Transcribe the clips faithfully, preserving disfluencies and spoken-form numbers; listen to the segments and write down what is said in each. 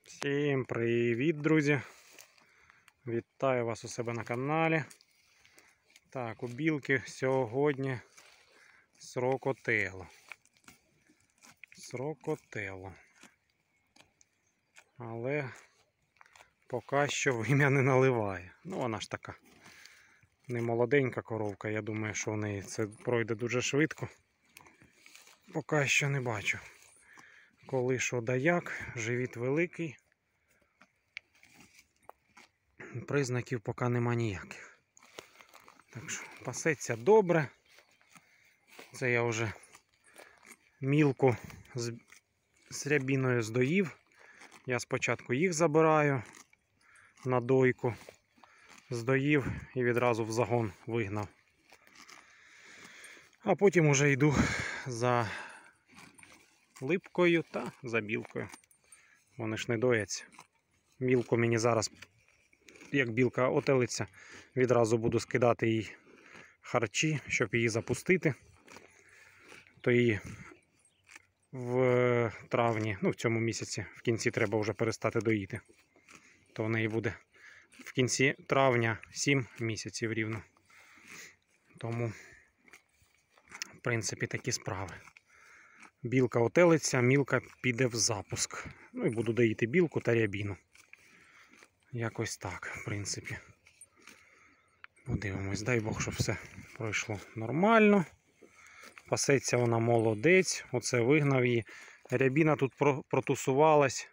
Всім привіт, друзі! Вітаю вас у себе на каналі. Так, у білки сьогодні срокотело. Срокотело. Але поки що вим'я не наливає. Ну, вона ж така не молоденька коровка. Я думаю, що в неї це пройде дуже швидко. Поки що не бачу. Коли що да як, живіт великий. Признаків поки нема ніяких. Так що пасеться добре. Це я вже мілку з, з рябіною здоїв. Я спочатку їх забираю на дойку, здоїв і відразу в загон вигнав. А потім уже йду за липкою та за білкою. Вони ж не дояться. Мілку мені зараз, як білка отелиться, відразу буду скидати їй харчі, щоб її запустити. То її в травні, ну в цьому місяці, в кінці треба вже перестати доїти. То в неї буде в кінці травня сім місяців рівно. Тому, в принципі, такі справи. Білка отелиться, мілка піде в запуск. Ну і буду доїти білку та рябіну. Якось так, в принципі. Подивимось, дай Бог, щоб все пройшло нормально. Пасеться вона молодець, оце вигнав її. Рябіна тут протусувалась.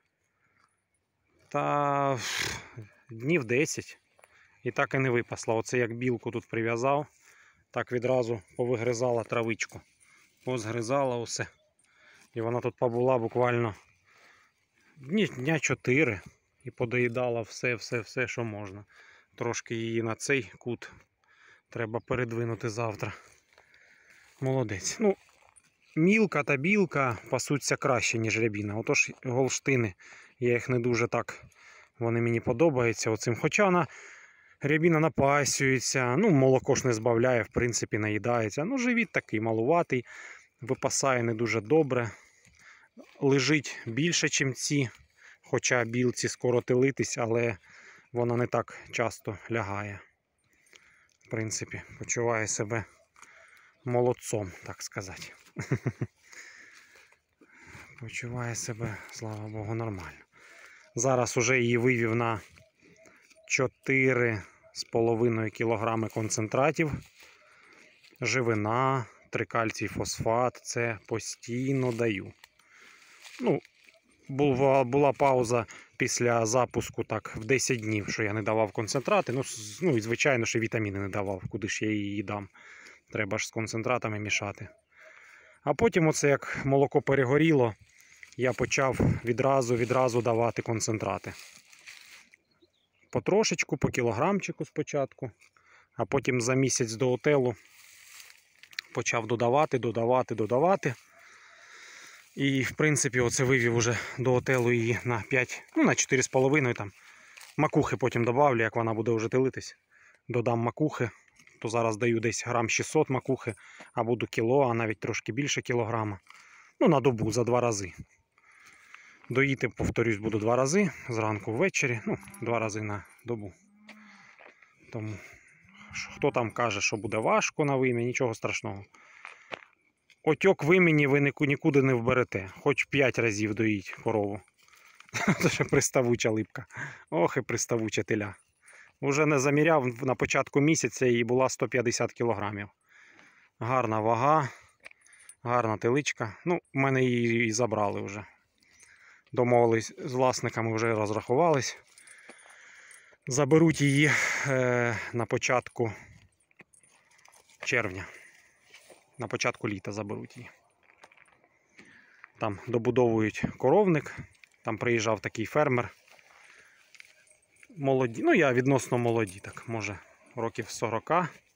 Та днів десять. І так і не випасла. Оце як білку тут прив'язав, так відразу повигризала травичку. Позгризала усе. І вона тут побула буквально дні, дня чотири. І подоїдала все, все, все, що можна. Трошки її на цей кут треба передвинути завтра. Молодець. Ну, мілка та білка пасуться краще, ніж рябіна. Отож голштини, я їх не дуже так, вони мені подобаються оцим. Хоча вона, рябіна напасюється, ну, молоко ж не збавляє, в принципі, наїдається. Ну, живіт такий малуватий, випасає не дуже добре. Лежить більше, ніж ці. Хоча білці скоро телитись, але вона не так часто лягає. В принципі, почуває себе молодцом, так сказати. Почуває себе, слава Богу, нормально. Зараз уже її вивів на чотири з половиною кілограми концентратів. Живина, трикальцій фосфат, це постійно даю. Ну, була, була пауза після запуску так в десять днів, що я не давав концентрати. Ну, ну і звичайно, що вітаміни не давав, куди ж я її дам. Треба ж з концентратами мішати. А потім, оце як молоко перегоріло, я почав відразу, відразу давати концентрати. Потрошечку, по кілограмчику спочатку, а потім за місяць до отелу почав додавати, додавати, додавати. І, в принципі, оце вивів уже до отелу її на п'ять, ну на чотири з половиною там. Макухи потім добавлю, як вона буде вже телитись. Додам макухи, то зараз даю десь грам шістсот макухи, а буду кіло, а навіть трошки більше кілограма. Ну, на добу, за два рази. Доїти, повторюсь, буду два рази, зранку ввечері, ну, два рази на добу. Тому, хто там каже, що буде важко на вим'я, нічого страшного. Отьок вимені ви нікуди не вберете. Хоч п'ять разів доїть корову. Це ще приставуча липка. Ох і приставуча теля. Уже не заміряв, на початку місяця її була сто п'ятдесят кілограмів. Гарна вага, гарна теличка. Ну, в мене її і забрали вже. Домовились з власниками, вже розрахувались. Заберуть її е, на початку червня. На початку літа заберуть її. Там добудовують коровник. Там приїжджав такий фермер. Молоді, ну я відносно молоді, так, може років сорок.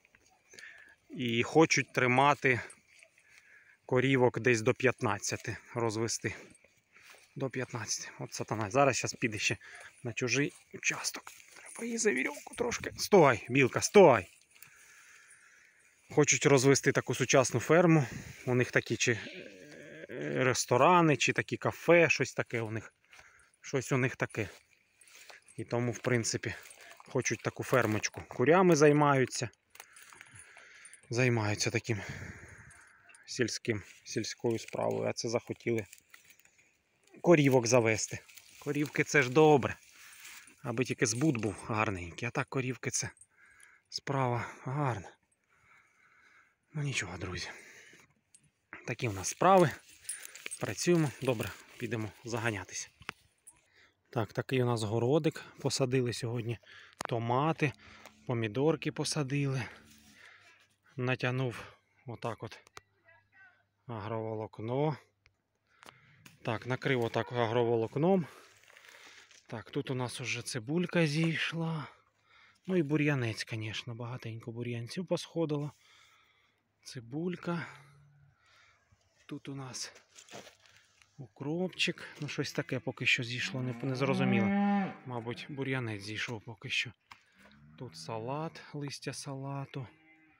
І хочуть тримати корівок десь до п'ятнадцяти, розвести. До п'ятнадцяти. От сатана. Зараз зараз піде ще на чужий участок. Треба її за вірьовку трошки. Стой, білка, стой! Хочуть розвести таку сучасну ферму. У них такі чи ресторани, чи такі кафе, щось таке у них. щось у них таке. І тому, в принципі, хочуть таку фермочку. Курями займаються. Займаються таким сільським, сільською справою. А це захотіли корівок завести. Корівки це ж добре. Аби тільки збут був гарненький. А так корівки це справа гарна. Ну нічого, друзі. Такі в нас справи. Працюємо. Добре, підемо заганятися. Так, такий у нас городик. Посадили сьогодні томати, помідорки посадили. Натягнув отак от агроволокно. Так, накрив отак агроволокном. Так, тут у нас уже цибулька зійшла. Ну і бур'янець, звісно, багатенько бур'янців посходило. Цибулька. Тут у нас укропчик. Ну щось таке поки що зійшло, не, не зрозуміло. Мабуть, бур'янець зійшов поки що. Тут салат, листя салату.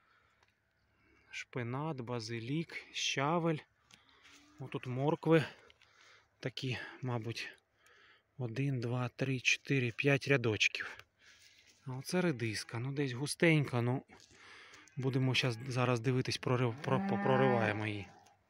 Шпинат, базилік, щавель. Отут моркви такі, мабуть, один, два, три, чотири, п'ять рядочків. А оце редиска. Ну десь густенька, ну будемо щас, зараз дивитись, прорив, про, прориваємо її.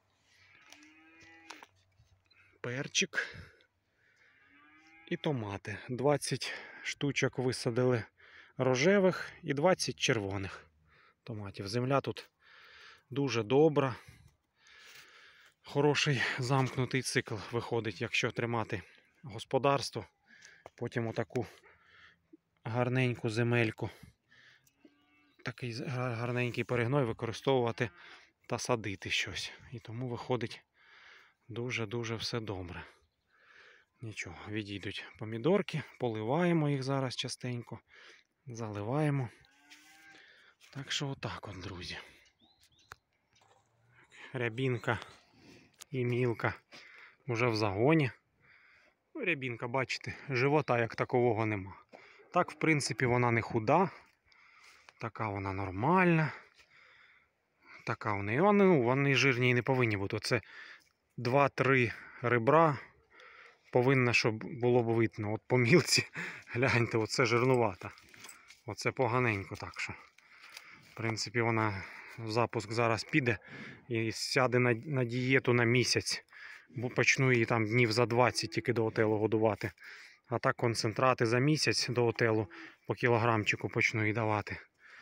Перчик і томати. двадцять штучок висадили рожевих і двадцять червоних томатів. Земля тут дуже добра. Хороший замкнутий цикл виходить, якщо тримати господарство. Потім отаку гарненьку земельку, такий гарненький перегной використовувати та садити щось. І тому виходить дуже-дуже все добре. Нічого, відійдуть помідорки, поливаємо їх зараз частенько, заливаємо. Так що отак от, друзі. Рябінка і мілка вже в загоні. Рябінка, бачите, живота як такового нема. Так, в принципі, вона не худа. Така вона нормальна. Така вона. І вони, ну, вони жирні і не повинні бути. Оце два-три ребра повинно, щоб було б видно. От по мілці, гляньте, оце жирнувата. Оце поганенько так що. В принципі, вона в запуск зараз піде і сяде на, на дієту на місяць. Бо почну її там днів за двадцять тільки до отелу годувати. А так концентрати за місяць до отелу по кілограмчику почну їй давати.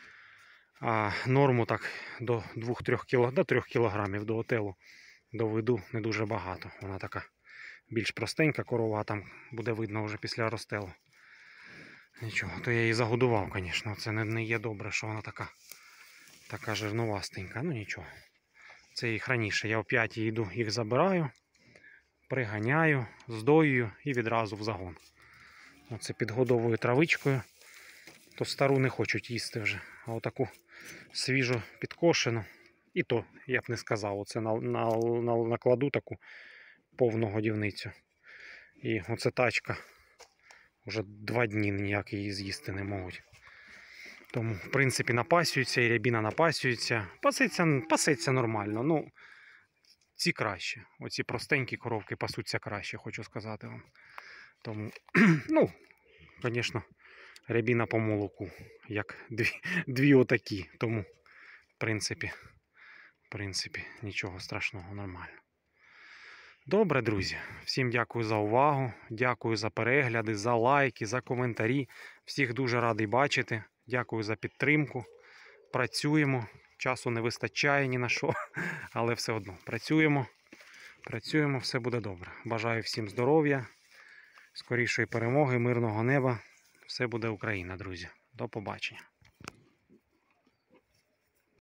А норму так до двох-трьох кіло, до трьох кілограмів до отелу доведу не дуже багато. Вона така більш простенька корова, а там буде видно вже після розстелу. Нічого, то я її загодував, звісно. Це не, не є добре, що вона така, така жирновастенька. Ну нічого. Це їх раніше. Я о п'ятій йду, їх забираю, приганяю, здоюю і відразу в загон. Оце підгодовую травичкою. То стару не хочуть їсти вже. А отаку свіжу підкошену. І то, я б не сказав, оце на, на, на, накладу таку повну годівницю. І оце тачка. Вже два дні ніяк її з'їсти не можуть. Тому, в принципі, напасюється, і рябіна напасюється. Пасеться, пасеться нормально. Ну, ці краще. Оці простенькі коровки пасуться краще, хочу сказати вам. Тому, ну, звісно, рябіна по молоку, як дві, дві отакі. Тому, в принципі, в принципі, нічого страшного, нормально. Добре, друзі. Всім дякую за увагу. Дякую за перегляди, за лайки, за коментарі. Всіх дуже радий бачити. Дякую за підтримку. Працюємо. Часу не вистачає ні на що, але все одно працюємо. Працюємо, все буде добре. Бажаю всім здоров'я, скорішої перемоги, мирного неба. Все буде Україна, друзі. До побачення.